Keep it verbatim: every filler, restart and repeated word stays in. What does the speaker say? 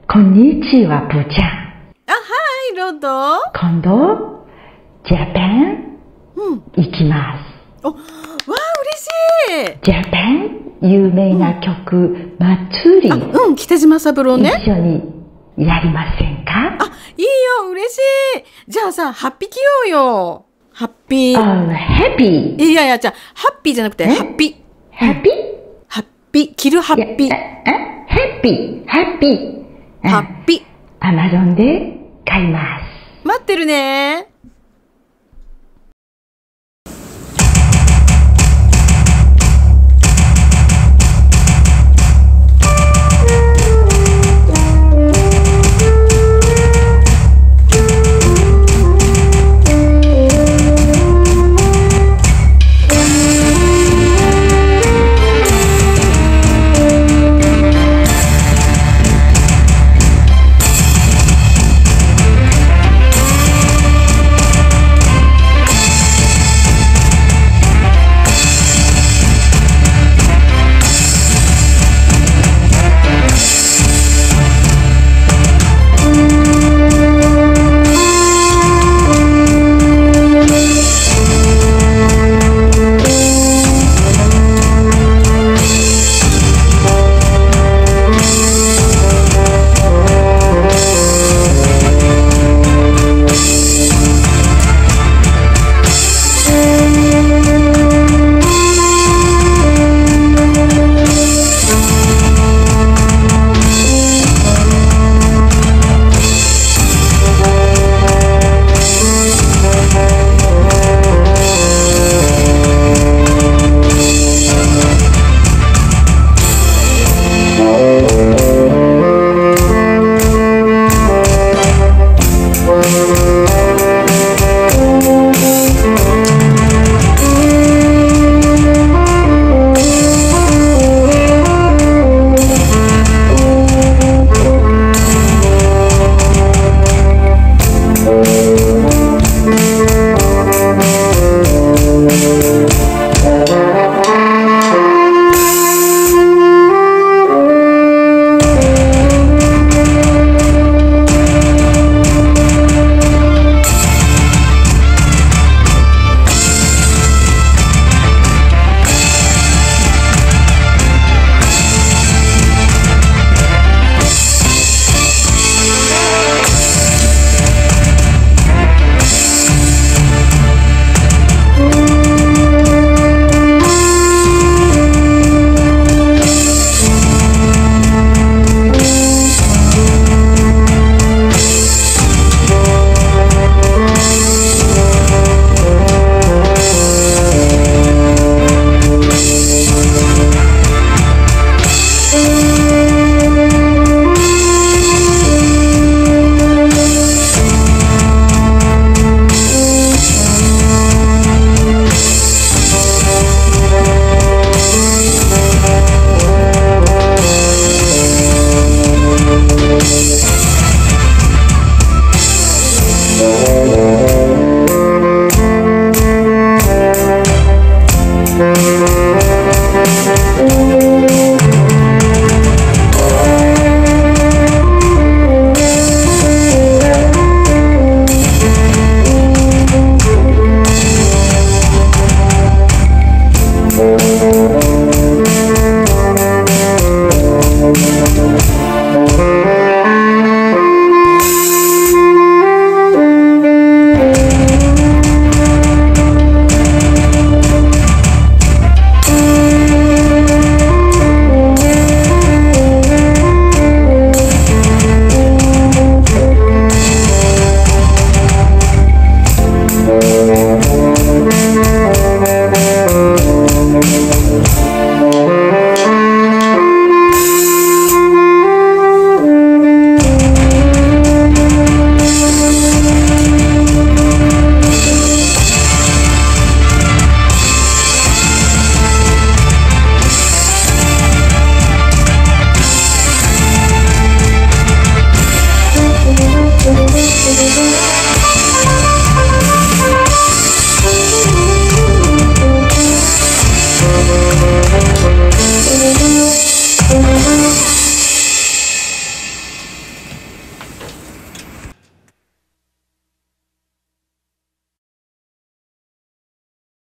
こんにちは、ぷーちゃん。 あ、はい、ロッド。 今度、ジャパン、 うん。 行きます。 お、わあ、嬉しい。 ジャパン、有名な曲、祭り。 あ、うん、北島三郎ね。 一緒にやりませんか？ あ、いいよ、嬉しい。じゃあさ、ハッピー着ようよ。ハッピー。 Oh, happy. いやいや、じゃあ、ハッピーじゃなくて、ハッピー。 happy? ハッピー。着るハッピー。 え、happy, happy. ハッピー。 アマゾンで買います。 待ってるね。